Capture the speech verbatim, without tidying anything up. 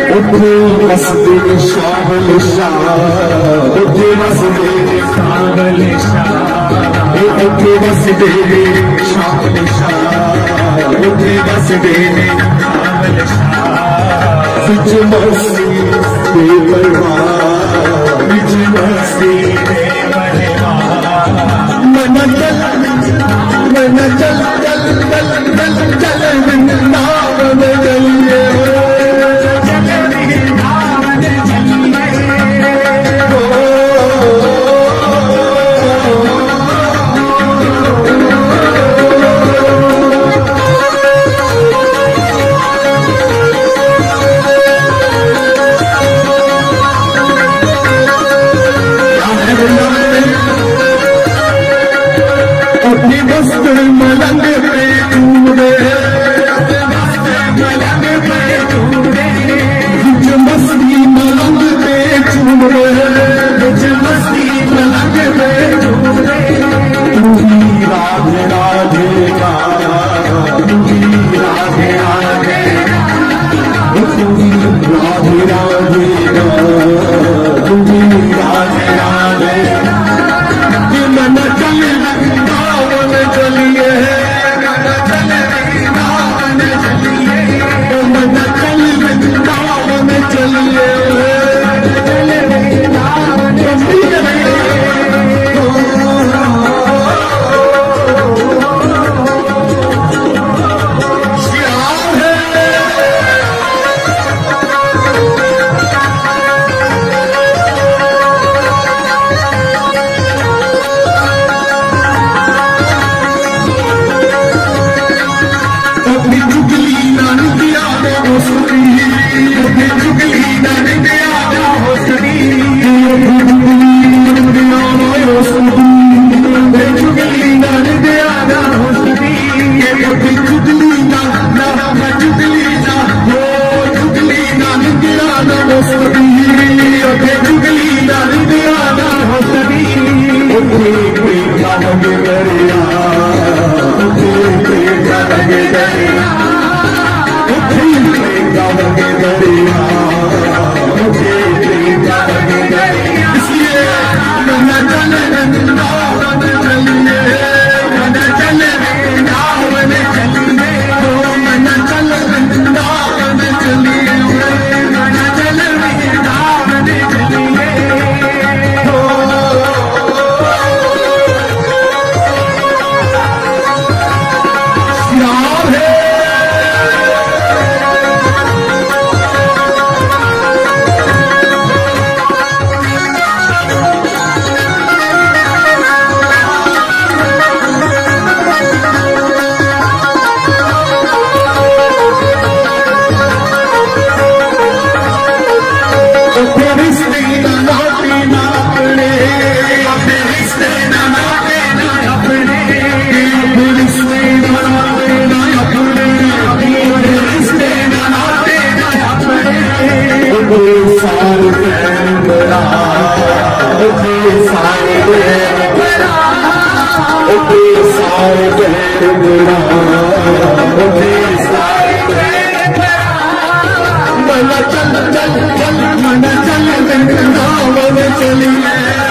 उठे मस्ती शामिल शाह, उठे मस्ती शामिल शाह, उठे मस्ती शामिल शाह, उठे मस्ती शामिल शाह। बिच मस्ती बेपरवाह, बिच मस्ती बेपरवाह। मन चल मन चल चल चल चल चल वृंदावन चलिए, अपनी मस्त मलंग पे टूटे, मलंग पे टूटे, बिच मस्ती मलंग पे टूटे, बिच मस्ती मलंग पे टूटे। तू ही राधे राधे का, तू ही राधे राधे, तू ही राधे राधे का, तू ही राधे राधे। मन चल वृंदावन चलिए, मन चल वृंदावन चलिए, मन चल वृंदावन चलिए, चल वृंदावन चलिए। श्याम है अपनी चुगली नान दिया हो सुनी, अपनी चुगली नान दिया हो सुनी, अपनी चुगली नान दिया हो सुनी, अपनी चुगली नान दिया हो सुनी, अपनी चुगली नान ना चुगली ना हो, चुगली नान दिया हो सुनी, अपनी चुगली नान दिया हो सुनी। अपनी प्रेम लगे दरिया, अपनी प्रेम लगे दरिया, अपनी प्रेम लगे दरिया, अपनी प्रेम लगे दरिया। इसलिए मन चल वृंदावन चलिए, मन चल वृंदावन चलिए, मन चल वृंदावन चलिए, मन चल वृंदावन चलिए। श्याम है रिश्ते ना ना अपने, अपने रिश्ते ना ना अपने, रिश्ते ना ना अपने, रिश्ते ना ना अपने। सारे बड़ा, सारे बड़ा, सारे बड़ा, मन चल चल चल, मन चल वृंदावन चलिए।